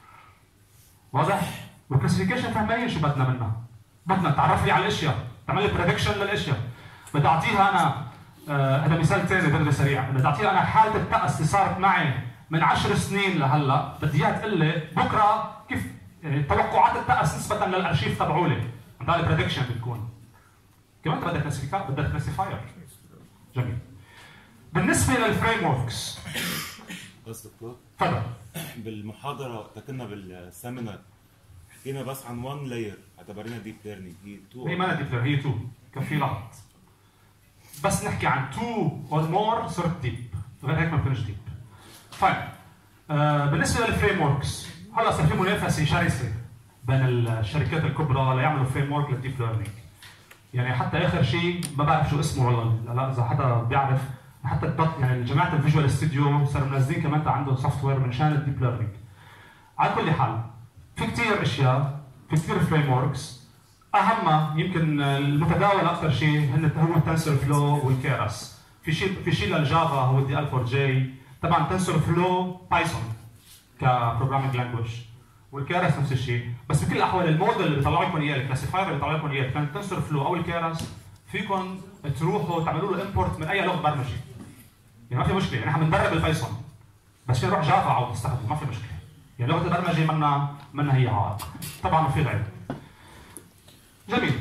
واضح؟ والكلاسيفيكيشن فهمين شو بدنا منها. بدنا تعرف لي على الاشياء، تعمل لي بريدكشن للاشياء. بدي اعطيها انا هذا مثال ثاني بدري سريع، بدي اعطيها انا حالة التأس اللي صارت معي من 10 سنين لهلا، بدي اياها تقول لي بكره كيف يعني توقعات التأس نسبة للارشيف تبعولي. عم بعمل بريدكشن بتكون. كمان بدك كلاسيفاير. جميل. بالنسبة للفريم وركس بس دكتور تفضل. بالمحاضرة كنا بالسيمينار حكينا بس عن 1 لاير اعتبرنا ديب ليرنينج، هي 2 هي ما ديب ليرنينج، هي 2 كان في لغط. بس نحكي عن 2 اور مور صرت ديب، غير هيك ما بكونش ديب. طيب بالنسبة للفريم وركس هلا صار في منافسة شرسة بين الشركات الكبرى ليعملوا فريم ورك للديب ليرنينج. يعني حتى اخر شيء ما بعرف شو اسمه والله، لا اذا حدا بيعرف، حتى يعني جماعه الفيجوال ستوديو صاروا منزلين كمان عندهم سوفت وير من شان الديب ليرنينج. على كل حال في كثير اشياء، في كثير فريم وركس، اهمها يمكن المتداول اكثر شيء هو التنسور فلو والكيراس. في شيء للجافا هو الدي ال 4 جي، طبعا تنسور فلو بايثون كبروجرامينج لانجويج، والكيراس نفس الشيء. بس بكل الاحوال الموديل اللي بيطلعوا لكم اياه، الكلاسيفاير اللي بيطلعوا لكم اياه كان تنسور فلو او الكيراس، فيكم تروحوا تعملوا له امبورت من اي لغه برمجه. يعني ما في مشكله، يعني احنا بندرب البايثون بس في نروح جافا عاوز نستخدمه، ما في مشكله. يعني لغه البرمجه منا هي عائق. طبعا ما في غير. جميل.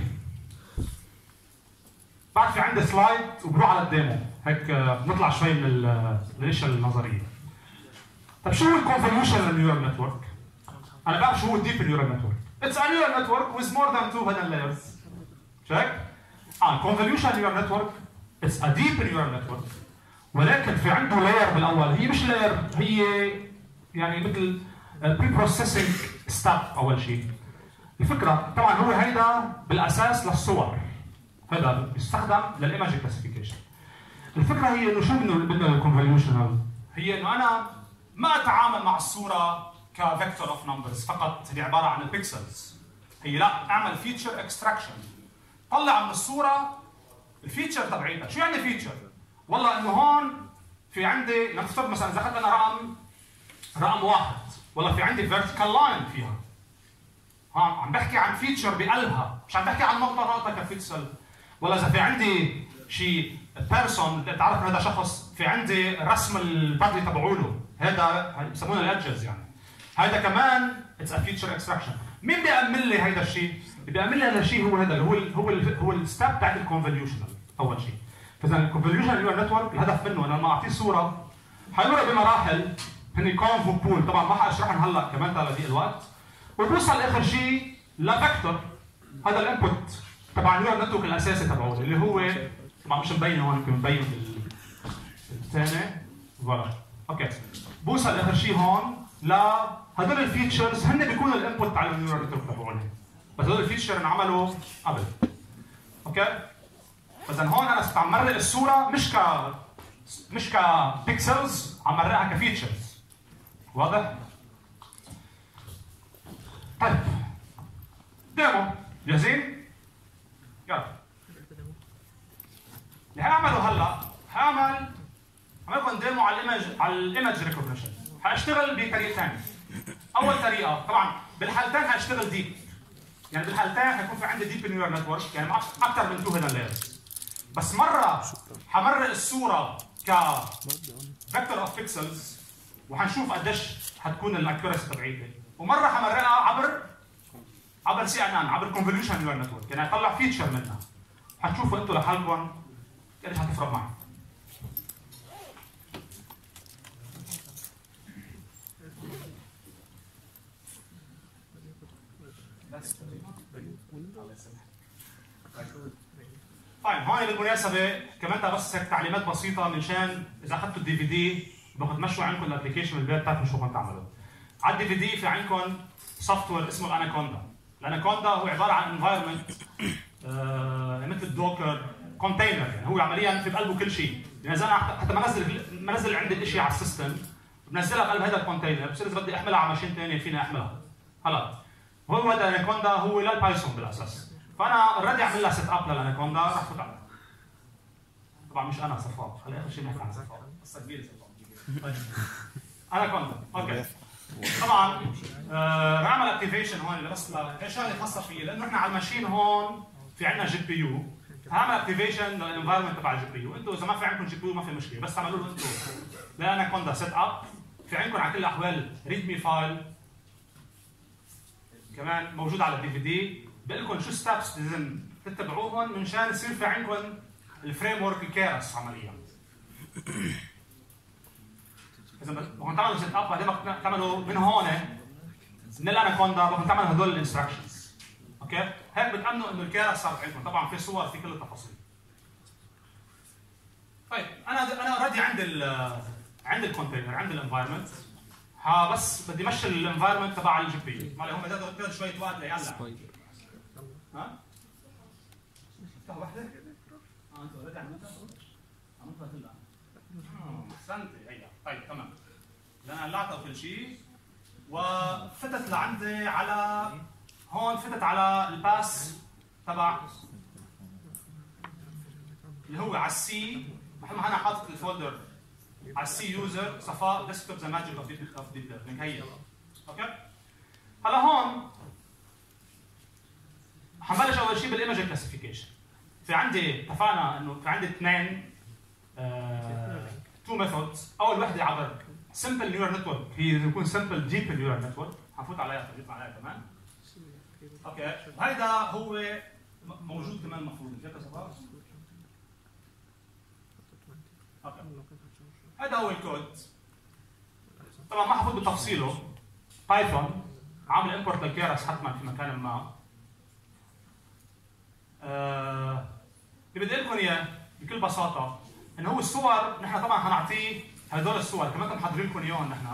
بعد في عندي سلايد وبروح على الديمو، هيك نطلع شوي من الاشياء النظريه. طيب شو هو الكونفوليوشن للنيورال نتورك؟ انا بعرف شو هو الديب نيورال نتورك. It's a neural network with more than 2 hidden layers. check. convolution neural network it's a deep neural network. ولكن في عنده لاير بالاول، هي مش لاير، هي يعني مثل بري بروسيسنج ستاب اول شيء. الفكره طبعا هو هيدا بالاساس للصور. هذا بيستخدم للايمج كلاسيفيكيشن. الفكره هي انه شو بدنا الكونفوليوشنال؟ هي انه انا ما اتعامل مع الصوره كفيكتور اوف نمبرز فقط، هي عباره عن البيكسلز. هي لا، اعمل فيتشر اكستراكشن. طلع من الصوره الفيتشر تبعيتها. شو يعني فيتشر؟ والله انه هون في عندي نفترض مثلا اذا اخذنا رقم 1، والله في عندي فيرتيكال لاين فيها. عم بحكي عن فيتشر بقلبها، مش عم بحكي عن نقطه كبيكسل. ولا اذا في عندي شيء بيرسون تعرف هذا شخص، في عندي رسم البادي تبعوله، هذا بسمونه الادجز يعني. هذا كمان اتس ا فيتشر اكستراكشن. مين بيأمن لي هذا الشيء؟ اللي بيأمن لي هذا الشيء هو هذا هو الستاب تاعت الكونفوليوشنال اول شيء. فاذا الكونفوليوشنال نيورال نتورك الهدف منه انا لما اعطيه صوره حيمر بمراحل هن كونفو بول، طبعا ما حاشرحهم هلا كمان لضيق الوقت، وبوصل اخر شيء لفيكتور. هذا الانبوت تبع النيورال نتورك الاساسي تبعه اللي هو طبعا مش مبين هون، يمكن مبين بالثاني. فوالا اوكي. بوصل اخر شيء هون لهدول الفيتشرز، هن بيكونوا الانبوت على النيورال نتورك تبعهم، بس هدول الفيتشر انعملوا قبل. اوكي؟ فاذا هون انا عم مرق الصوره مش كبيكسلز، عم مرقها كفيتشرز. واضح؟ طيب ديمو جاهزين؟ يلا. اللي حاعمله هلا حاعمل لكم ديمو على الايمج ريكوجنيشن. حاشتغل بطريقتين. اول طريقه طبعا بالحالتين حاشتغل ديب، يعني بالحالتين حيكون في عندي ديب نيورال نتورك يعني اكثر من 2 هيدن لايرز. بس مره حمرق الصوره ك فيكتور اوف بيكسلز وحنشوف قديش حتكون الاكيورسي تبعيتي، ومره حمرقها عبر سي ان ان، عبر كونفوليوشن نيورال نتورك، يعني اطلع فيتشر منها. حتشوفوا انتم لحالكم قديش حتفرق معي. طيب هون بالمناسبه كمان بس هيك تعليمات بسيطه منشان اذا اخذتوا الدي في دي بدكم تمشوا عندكم الابلكيشن بالبيت بتعرفوا شو بدكم تعملوا. على الدي في دي في عندكم سوفت وير اسمه الاناكوندا. الاناكوندا هو عباره عن انفايرمنت مثل الدوكر كونتينر، يعني هو عمليا في بقلبه كل شيء. يعني اذا انا حتى ما نزل عندي الشيء على السيستم بنزلها بقلب هذا الكونتينر، بصير اذا بدي احملها على ماشين ثانيه فيني احملها. هلا هو هذا الاناكوندا هو للبايثون بالاساس، فانا اوريدي اعمل لها سيت اب للاناكوندا رح فوت عليها. طبعا مش انا صفاء، خلينا اخر شيء نحكي عن صفاء، قصه كبيره صفاء. اناكوندا اوكي. طبعا رح اعمل اكتيفيشن هون بس لشغله خاصه فيه، لانه احنا على الماشين هون في عندنا جي بي يو، هعمل اكتيفيشن للانفايرمنت تبع الجي بي يو. انتم اذا ما في عندكم جي بي يو ما في مشكله، بس تعملوا له انتم لاناكوندا سيت اب. في عندكم على كل الاحوال ريد مي فايل كمان موجود على الدي في دي، بقول لكم شو ستابس لازم تتبعوهم منشان يصير في عندكم الفريم ورك الكيرس عمليا. اذا بدكم تعملوا سيت اب بعدين بدكم تعملوا من هون من الاناكوندا بدكم تعملوا هدول الانستراكشنز. اوكي؟ هيك بتامنوا انه الكيرس صار عندكم، طبعا في صور في كل التفاصيل. طيب انا اوريدي عندي الكونتينر، عندي الانفايرمنت، بس بدي مشي الانفايرمنت تبع الجي بي يو، معلي هم بدهم شويه وقت ليعلق. ها؟ افتح وحده؟ انت اوريدي عملتها كلها. احسنتي هيدا، طيب تمام. لان قلعتها وكل شيء وفتت لعندي على هون، فتت على الباس تبع اللي هو على السي، محل ما انا حاطط الفولدر على السي يوزر صفاء ديسكتوب ذا ماجيك اوف ديب ليرنينج هي. اوكي؟ هلا هون حنبلش اول شيء بالايمج كلاسيفيكيشن. في عندي اتفقنا انه في عندي تو ميثودز، اول وحده عبر سمبل نيورال نتورك، هي بتكون سمبل ديب نيورال نتورك، حنفوت عليها كمان. اوكي، وهيدا هو موجود كمان المفروض هيك صفاء. اوكي، هذا هو الكود. طبعا ما حفوت بتفصيله. بايثون عامل امبورت للكيرس حتما في مكان ما. اللي بدي لكم اياه بكل بساطه انه هو الصور، نحن طبعا حنعطيه هدول الصور كمان محضرين لكم اياهم نحن.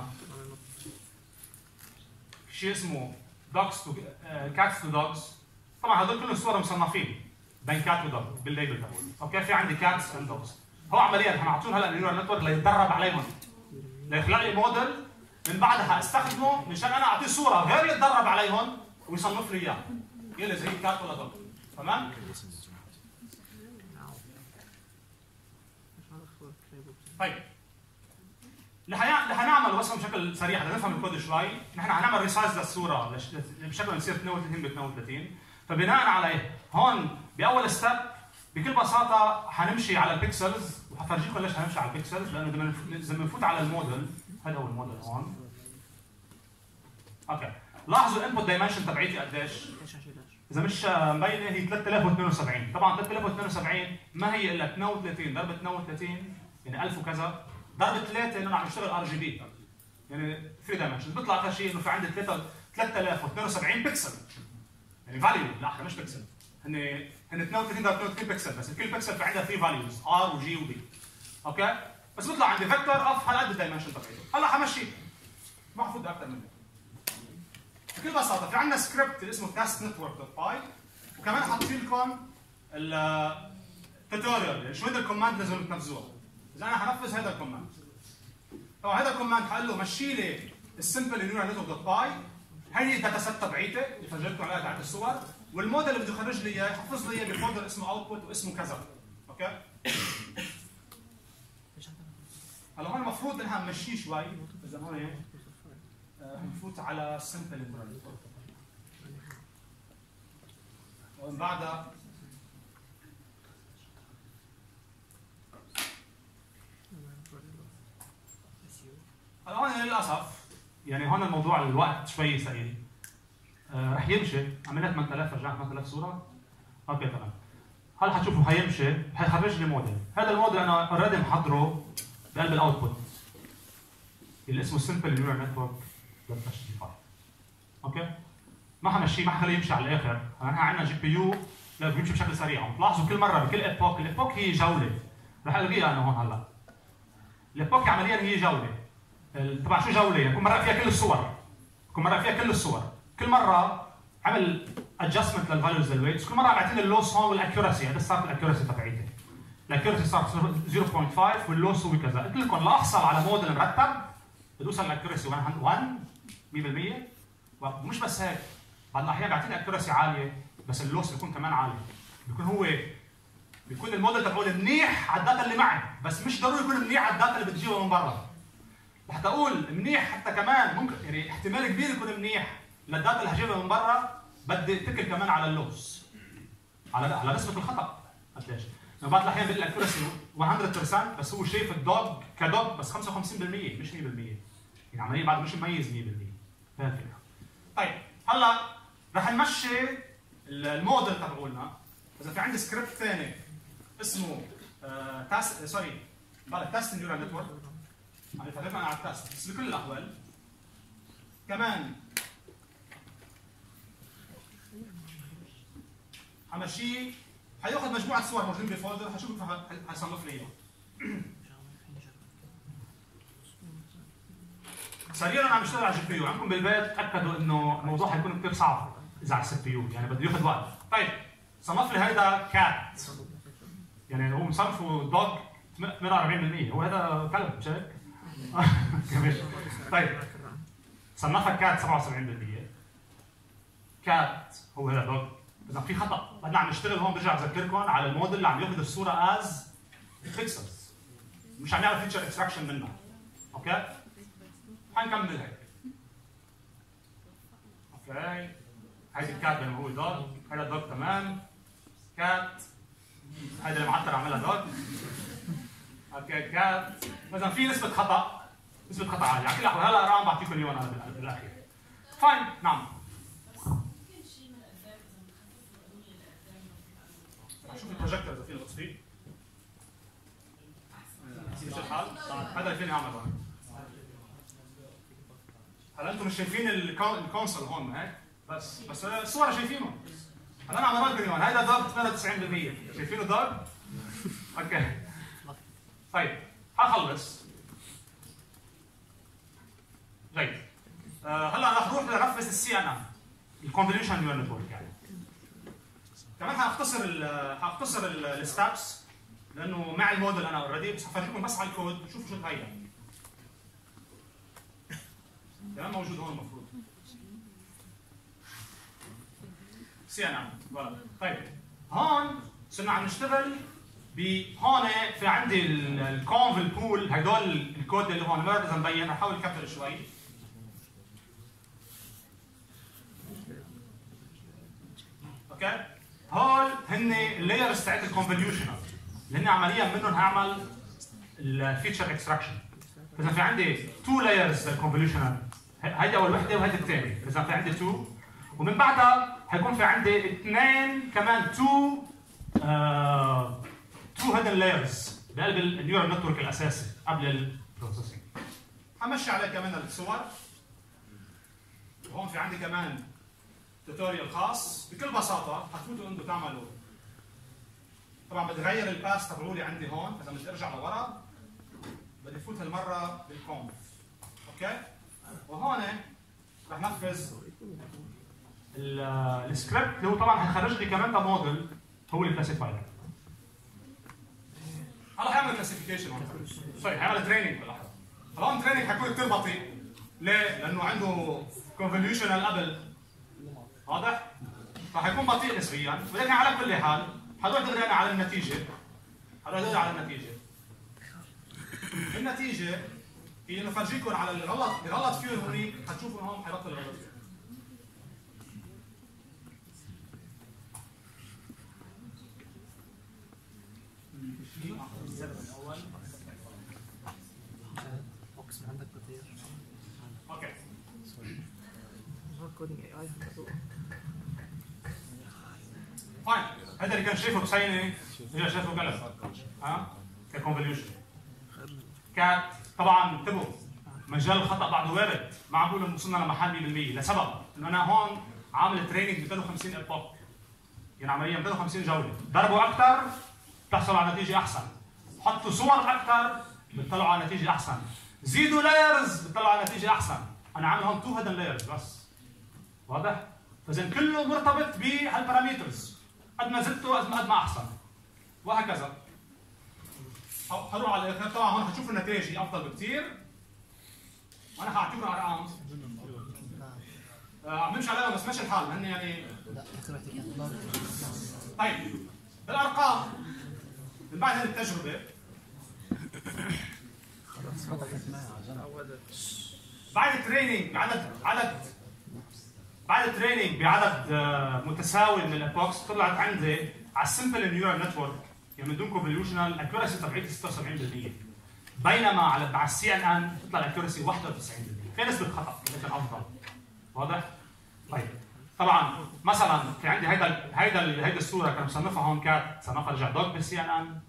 شيء اسمه دوجز تو كاتس تو دوجز. طبعا هدول كلهم صور مصنفين بين كات ودوج بالليبل تبعهم. اوكي، في عندي كاتس اند دوجز. هو عمليا حنعطيهم هلا النيورال نتورك ليتدرب عليهم، ليخلق لي موديل من بعدها استخدمه مشان انا اعطيه صوره غير اللي يتدرب عليهم ويصنف لي اياه. يلي زي كات ولا دوج. تمام؟ طيب لحنعمل وصفه بشكل سريع لنفهم الكود شوي. نحن حنعمل ريسايز للصوره بشكل يصير 32 ب 32. فبناء عليه هون باول ستيب بكل بساطه حنمشي على البيكسلز، وحفرجيكم ليش حنمشي على البيكسلز، لانه اذا بنفوت على الموديل، هذا هو الموديل هون. اوكي، لاحظوا الانبوت دايمنشن تبعيتي قديش؟ اذا مش مبينه هي 3072. طبعا 3072 ما هي الا 32 ضرب 32 يعني 1000 وكذا ضرب 3 لانه عم نشتغل ار جي بي، يعني 3 دايمنشن. بيطلع اخر شيء انه في عندي 3072 بكسل، يعني فاليو، لا مش بكسل، هن 32 ضرب 32 بكسل، بس كل بكسل في عندها 3 فاليوز ار وجي وبي. اوكي، بس بيطلع عندي فيكتور اوف هالقد الدايمنشن تبعته. هلا حمشي ما حفوت اكثر منه. بكل بساطه في عندنا سكريبت اسمه تست نتورك دوت باي، وكمان حاطين لكم التوتوريال شو هذا الكوماند لازم تنفذوها. اذا انا حنفذ هذا الكوماند، طبعا هذا الكوماند حقول له مشي لي السمبل نيورال نتورك دوت باي، هي الداتا سيت تبعيتي اللي فرجيتكم عليها تاعت الصور، والموديل اللي بده يخرج لي اياه يحفظ لي اياه بفولدر اسمه اوتبوت واسمه كذا. اوكي؟ هلا هون المفروض انها نمشيه شوي، اذا هون نفوت على السمبل نيورال نتورك. ومن بعدها هلا هون للاسف يعني هون الموضوع الوقت شوي ثقيل. رح يمشي، عملنا 8000 رجعنا 8000 صوره. اوكي تمام. هلا حتشوفوا حيمشي، حيخرج لي موديل. هذا الموديل انا اوريدي محضره بقلب الاوتبوت اللي اسمه سمبل نيورال نتورك للتشريفات. اوكي؟ ما حمشيه، ما حخليه يمشي على الاخر، نحن عندنا جي بي يو بيمشي بشكل سريع، وتلاحظوا كل مره بكل ايبوك، الايبوك هي جوله. رح الغيها انا هون هلا. الايبوك عمليا هي جوله. طبعا شو جوله؟ يعني كل مره فيها كل الصور. كل مره عمل ادجستمنت للفاليوز للويتس، كل مره عم يعطيني اللوس هون والاكيورسي، هذا صارت الاكيورسي تبعيتي. الاكيورسي صارت 0.5 واللوس هو كذا، قلت لكم لاحصل على موديل مرتب بدي اوصل الاكيورسي 100%. ومش بس هيك، بعض الاحيان بيعطيني اكيورسي عاليه بس اللوس بيكون كمان عالي. بيكون الموديل تبعه منيح على الداتا اللي معي، بس مش ضروري يكون منيح على الداتا اللي بتجيبها من برا. لحتى اقول منيح حتى كمان ممكن يعني احتمال كبير يكون منيح للداتا اللي هجيبها من برا، بدي اتكل كمان على اللوس، على نسبه الخطا. قديش؟ بعض الاحيان بيقول لك اكيورسي 100% بس هو شايف الدوج كدوج بس 55% مش 100%. يعني عمليا بعد مش مميز 100%. فهي الفكره. طيب هلا رح نمشي الموديل تبعولنا. اذا في عندي سكريبت ثاني اسمه تاست نيورال نتورك، يعني تقريبا على التاست بس بكل الاحوال كمان حمشيه، حياخذ مجموعه صور موجودين بفولدر، حشوف حيصنف لي اياهم. سريعا انا عم بشتغل على الجي بي يو، عندكم بالبيت تاكدوا انه الموضوع حيكون كثير صعب اذا على السي بي يو، يعني بده ياخذ وقت. طيب صنف لي هيدا كات، يعني هو مصنفه دوج 48%، هو هذا كلب مش هيك؟ طيب صنفها كات 77%. كات هو هذا دوج. اذا في خطا بدنا عم نشتغل هون، برجع بذكركم على الموديل اللي عم ياخذ الصوره از بيكسلز، مش عم يعمل فيتشر اكستراكشن منها. اوكي؟ حنكمل هيك. اوكي هيدي الكات بينما هو دوج، هذا دوج تمام. كات هذا المعطر عملها دوج. اوكي كات، اذا في نسبة خطأ عالية، على كل الاحوال هلا ارقام بعطيكم اياهم انا بالاخير. فاين، نعم. شوف البروجيكتور اذا فينا نطفيه. ماشي الحال؟ هذا اللي فيني اعمله هون. هلا انتم مش شايفين الكونسول هون هيك؟ بس الصور شايفينهم. هلا انا عم اوريكم هون، هيدا دوج 98%، شايفينه دوج؟ اوكي. طيب حخلص. جيد. هلا رح نروح لنفذ السي ان ان، الكونفوليوشن نيورال نتورك يعني. كمان حاختصر الستابس لانه مع الموديل انا اوريدي، بس حفرجيكم بس على الكود شوفوا شو تغير. كمان موجود هون المفروض. سي ان ان. طيب هون صرنا عم نشتغل هون في عندي الكونفل بول، هدول الكود اللي هون ما اذا مبين، رح احاول اكبر شوي. اوكي؟ هول هن اللايرز تاعت الكونفوليوشنال اللي هن عمليا منهم هعمل الفيتشر اكستراكشن. اذا في عندي 2 لايرز للكونفوليوشنال، هيدي اول وحده وهيدي الثانيه، اذا في عندي 2، ومن بعدها حيكون في عندي 2 كمان 2 هيدن لايرز بقلب النيورال نتورك الاساسي قبل البروسيسنج. حمشي عليه كمان الصور. وهون في عندي كمان توتوريال خاص. بكل بساطه حتفوتوا انتم تعملوا، طبعا بدي اغير الباس تبعولي عندي هون، اذا بدي ارجع لورا بدي فوت هالمره بالكونف. اوكي؟ وهون رح نفذ السكريبت اللي هو طبعا حيخرج لي كمان موديل هو الكلاسيفاير. هلا حيعمل كلاسيفيكيشن هون، سوري حيعمل تريننج باللحظه. طبعا التريننج حيكون كثير بطيء. ليه؟ لانه عنده كونفوليوشنال قبل. واضح؟ فحيكون بطيء نسبيا، ولكن على كل حال حروح دغري انا على النتيجه. النتيجه هي انه فرجيكم على اللي غلط فيه هونيك، حتشوفوا هون حيبطل يغلط فيه. اوكي فاين. هذا اللي كان شايفه بسينه رجع شايفه قلب ككونفوليوشن. كات طبعا انتبهوا مجال الخطا بعده وارد، ما عم بقول انه وصلنا لمحل 100% لسبب انه انا هون عامل تريننج 250 ايبوك، يعني عمليا 250 جوله، ضربوا اكثر بتحصلوا على نتيجه احسن، حطوا صور اكثر بتطلعوا على نتيجه احسن، زيدوا لايرز بتطلعوا على نتيجه احسن. انا عامل هون 2 هيدن لايرز بس، واضح؟ فاذا كله مرتبط بهالبارامترز، قد ما زدته قد ما احسن وهكذا. حروح على الاخر طبعا هون حتشوفوا النتائج هي افضل بكثير، وانا حاعطيكم ارقام عم نمشي عليهم بس ماشي الحال هن يعني. طيب بالارقام من بعد هذه التجربه بعد التريننج بعد التريننج بعدد متساوي من الابوكس طلعت عندي على السمبل نيورال نتورك يعني من دون كونفوليوشنال الاكيورسي تبعيتي 76%، بينما على السي ان ان تطلع الاكيورسي 91%، في نسبه خطا لكن افضل. واضح؟ طيب طبعا مثلا في عندي هيدا الصوره كان مصنفها هون كات، صنفها رجع دوغ بالسي ان ان.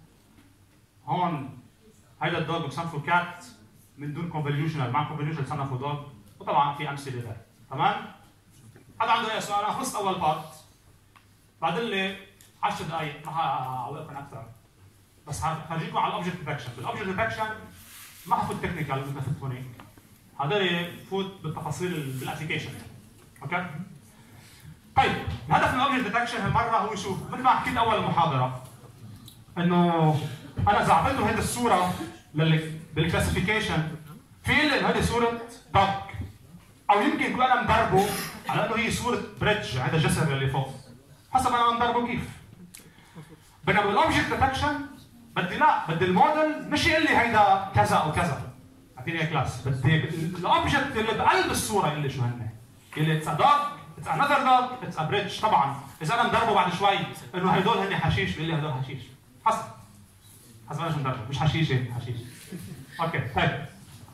هون هيدا الدوغ بصنفه كات من دون كونفوليوشنال، مع كونفوليوشنال صنفه دوغ، وطبعا في امثله لها. تمام؟ حدا عنده اي سؤال؟ انا خلصت اول بارت، بعد لي 10 دقائق ما حاوقفكم اكثر، بس حفرجيكم على الاوبجكت ديتكشن. بالاوبجكت ديتكشن ما حفوت تكنيكال مثل ما فتت هونيك، هذول فوت بالتفاصيل بالابلكيشن. اوكي؟ طيب الهدف من الاوبجكت ديتكشن هالمره هو شو؟ مثل ما حكيت اول المحاضره انه انا اذا اعطيته هيدي الصوره بالكلاسيفيكيشن في لي انه هيدي صوره دوغ، او يمكن يكون انا مدربه على انه هي صوره بريدج، هذا الجسر اللي فوق، حسب انا مدربه كيف. بينما بالاوبجكت ديتكشن بدي الموديل مش يقول لي هيدا كذا او كذا، اعطيني كلاس، بدي الاوبجكت اللي بقلب الصوره يقول لي شو هن، يقول لي اتس ا دوغ، اتس انذر دوغ، اتس ا بريدج. طبعا اذا انا مدربه بعد شوي انه هدول هن حشيش بيقول لي هدول حشيش، حسب انا شو مدربه، مش حشيشه حشيش. اوكي طيب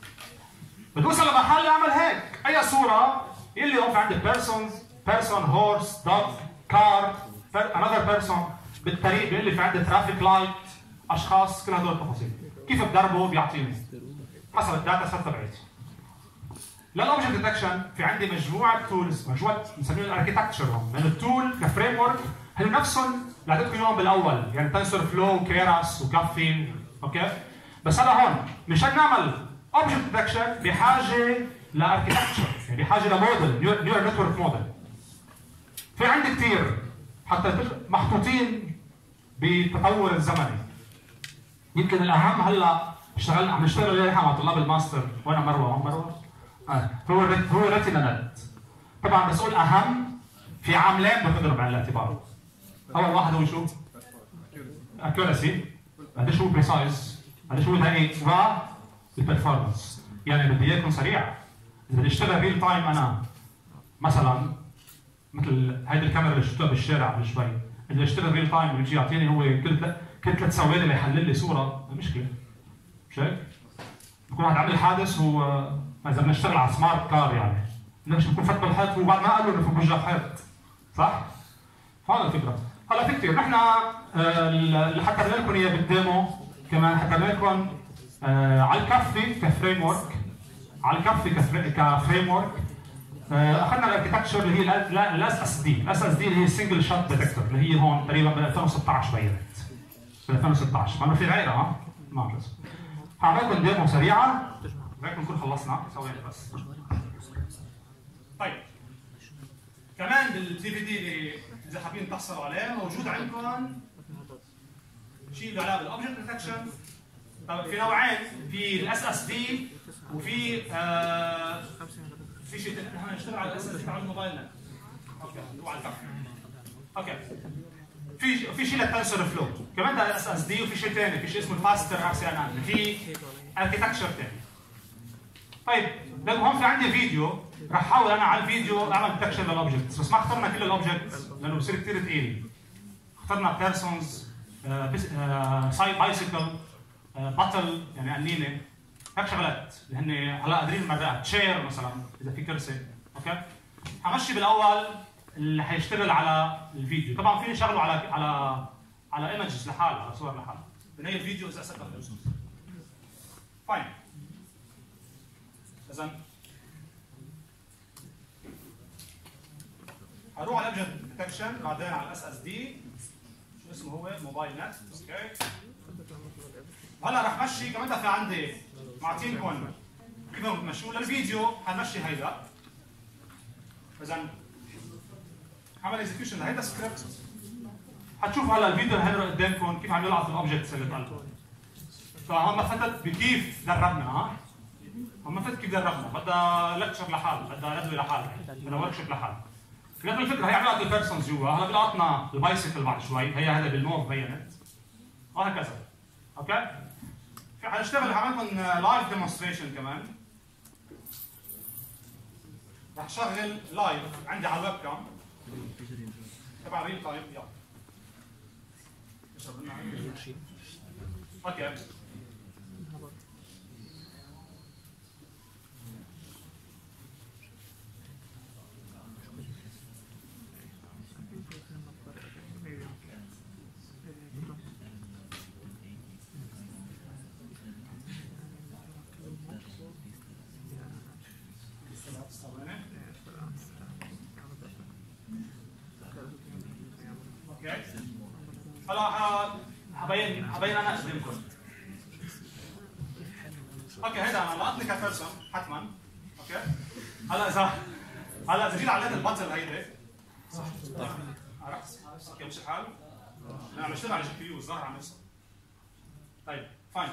بدي اوصل لمحل اعمل هيك، اي صوره يقول لي هون في عندي بيرسون هورس دوغ كار انذر بيرسون، بالطريق بيقول لي في عندي ترافيك لايت اشخاص، كل هدول التفاصيل. كيف بدربه؟ بيعطيني حسب الداتا سيت تبعتي. للاوبجكت ديتكشن في عندي مجموعه تولز، مجموعه بنسميهم الاركيتكتشر هون، من التول كفريم ورك هن نفسهم اللي اعطيتكم اياهم بالاول، يعني تنسور فلو وكيراس وكافين. اوكي؟ بس هذا هون مشان نعمل اوبجكت ديتكشن بحاجه لاركيتكتشر، يعني بحاجه لموديل، نيورال نتورك موديل. في عندي كثير حتى محطوطين بالتطور الزمني. يمكن الاهم هلا عم نشتغل عليها مع طلاب الماستر، وانا مروه هو ريتينا نت. طبعا بس اقول اهم في عاملين باخذهم بعين الاعتبار. اول واحد هو شو؟ اكيورسي، قديش هو بريسايز، قديش هو دقيق، والبرفورمانس. يعني بدي اياه يكون سريع. اذا بدي اشتغل ريل تايم انا مثلا مثل هيدي الكاميرا اللي شفتوها بالشارع قبل شوي، اذا اشتغل ريل تايم بيجي يعطيني هو كل 3 ثواني ليحلل لي صوره، مشكله. مش هيك؟ بكون واحد عامل حادث اذا بنشتغل على سمارت كار يعني ليش بكون فات بالحيط وبعد ما قالوا انه في وجه حيط، صح؟ هذا الفكره. هلا في كثير نحن اللي حكينا لكم اياه بالديمو كمان حكينا لكم على الكفي كفريم ورك، على الكفي كفريم ورك اخذنا الاركتكتشر اللي هي الاس اس دي، الاس اس دي اللي هي سنجل شوت ديتكتور اللي هي هون تقريبا ب 2016 بينت. ب 2016 ما في غيرها ما بعرف. هعمل لكم ديمو سريعه هيك نكون خلصنا ثواني بس. طيب كمان بالدي في دي اللي اذا حابين تحصلوا عليه موجود عندكم شيء له علاقه بالاوبجكت ديتكشن. طيب في نوعين، في الاس اس دي وفي في شيء نحن نشتغل على الاس اس دي على موبايلنا. اوكي هو على الكفر. اوكي في شيء للتنسور فلو كمان ده الاس اس دي، وفي شيء ثاني في شيء اسمه الفاستر ار سي ان ان، في اركيتكتشر ثاني. طيب هون في عندي فيديو راح احاول انا على الفيديو اعمل ديتكشن للاوبجكتس، بس ما اخترنا كل الاوبجكتس لانه بصير كثير ثقيل. اخترنا بيرسونز بايسيكل، باتل يعني قنينه، هيك شغلات اللي هن هلا قادرين نمرقها، تشير مثلا اذا في كرسي، اوكي؟ حمشي بالاول اللي حيشتغل على الفيديو، طبعا فيني شغله على ايمجز لحالها، على صور لحالها، بنهي الفيديو اذا اساسا فاين. اذا هروح على الاوبجكت ديتكشن، بعدين على الاس اس دي، شو اسمه هو؟ موبايل نت، اوكي؟ هلا رح مشي كمان في عندي معطينكم كيف بتمشوا للفيديو، حنمشي هيدا. اذا عمل اكزكيوشن لهيدا سكريبت، حتشوفوا هلا الفيديو اللي هيدا قدامكم كيف عم يلقط الاوبجكتس اللي بقلبه. فهم فتت بكيف دربنا، ها؟ هم فتت كيف دربنا، بدها لكتشر لحال، بدها ندوه لحال، بدها ورك شوب لحال. لكن الفكره هي عم يلقط البيرسونز جوا، هلا بيلقطنا البايسكل بعد شوي، هي هذا بالموف بينت. وهكذا. اوكي؟ في حنشتغل حنعملكم لايف ديمونستريشن كمان. رح شغل لايف عندي على الويب كام تبع ريل تايم. يلا اوكي. هلا حبين انا قدامكم. اوكي هيدا انا لقطني كبيرسون حتما. اوكي هلا اذا جيت على الباتل هيدي عرفت؟ اوكي مش الحال؟ انا عم بشتغل على جي بي يو، الظاهر عم يوصل. طيب فاين.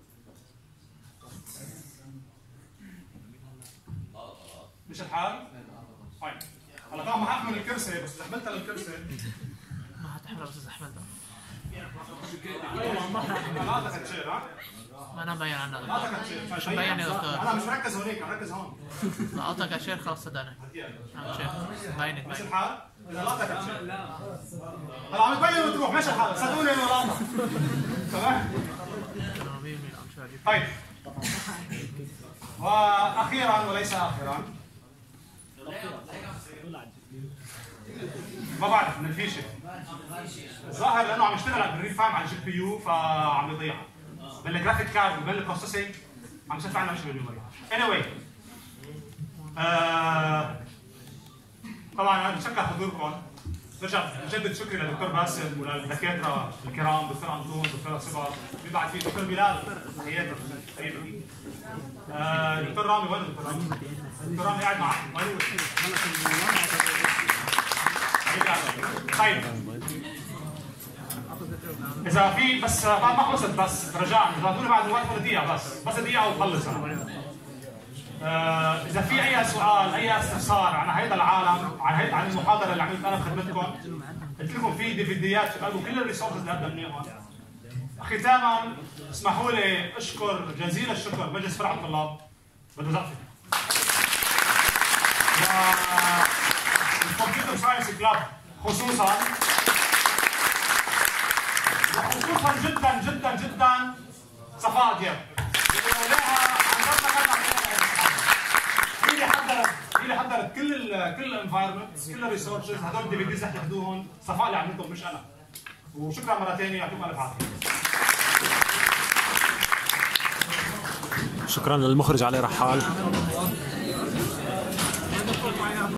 مش الحال؟ فاين. هلا طبعا ما ححمل الكرسي، بس اذا حملتها للكرسي ما حتحملها بس اذا حملتها. لا تكتشير، ها؟ ما انا مبين عنها. لا تكتشير. شو مبين يا دكتور؟ انا مش مركز هونيك، مركز هون. لقطها كاشير خلص صدقني. عم شير باينت مش باينت. الحال؟ اذا لا تكتشير. هلا عم تبين وتروح، مش الحال، صدقوني انه لاقطة. تمام؟ طيب. واخيرا وليس اخرا، ما بعرف من الفيشه الظاهر لانه عم يشتغل بالريل تايم على الجي بي يو فعم يضيع بالجرافيك كارد وبين البروسيسنج، عم يصير في عندنا مشكله بالميموري. anyway طبعا انا بتشكر حضوركم، برجع بجدد شكري للدكتور باسم وللدكاتره الكرام، دكتور انطون، دكتور صبا، في بعد في دكتور بلال، تحياتي حبيبي. دكتور رامي وين دكتور رامي؟ دكتور رامي قاعد معك، وين هو؟ طيب اذا في بس ما خلصت، بس رجاء اذا بدنا بعد الوقت ولا دقيقه، بس دقيقه وخلص انا. اذا في اي سؤال اي استفسار عن هذا العالم، عن المحاضره اللي عملت انا بخدمتكم، قلت لكم في ديفيديات في قلبه كل الريسورسز اللي قدمناهم. ختاما اسمحوا لي اشكر جزيل الشكر مجلس فرع الطلاب بالوظيفه الكمبيوتر ساينس كلاب خصوصا جدا جدا جدا صفاء دياب هي اللي حضرت كل الانفايرمنت، كل الريسورسز، هدول الدي في ديز رح تاخذوهم، صفاء اللي عملتهم مش انا. وشكرا مره ثانيه، يعطيكم الف عافيه. شكرا للمخرج علي رحال.